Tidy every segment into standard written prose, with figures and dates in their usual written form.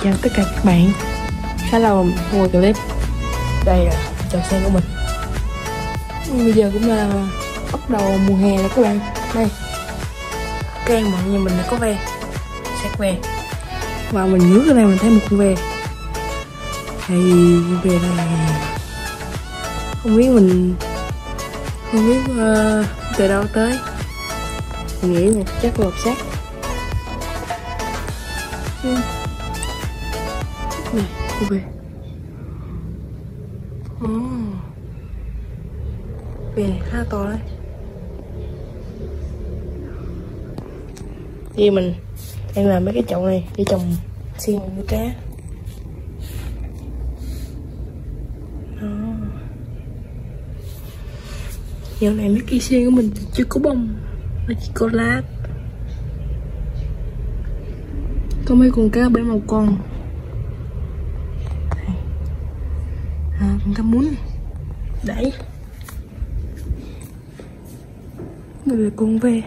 chào tất cả các bạn. Khá lâu rồi quay clip. Đây là trò sen của mình. Bây giờ cũng là bắt đầu mùa hè rồi các bạn. Đây, trang mọi nhà mình là có ve, sát ve. Và mình ngước ra đây mình thấy một con ve. Thì về này không biết từ đâu tới. Mình nghĩ là chắc lột xác. Này, cô về. Về này khá to đấy. Thì mình đang làm mấy cái chậu này để trồng sen nuôi cá. Dạo này mấy cây sen của mình chưa có bông, nó chỉ có lá. Có mấy con cá bé một con. Con cá muốn đẩy. Đây là con ve.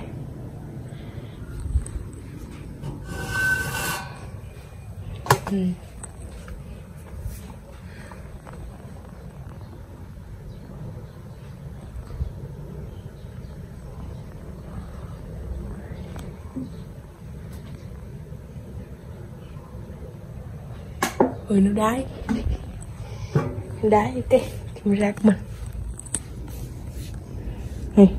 Nó đái cái camera của mình này.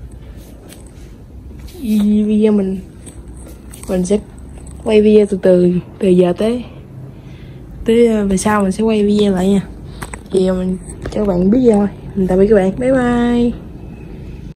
Video mình sẽ quay video từ giờ tới về sau mình sẽ quay video lại nha. Thì mình cho các bạn biết thôi. Mình tạm biệt các bạn, bye bye.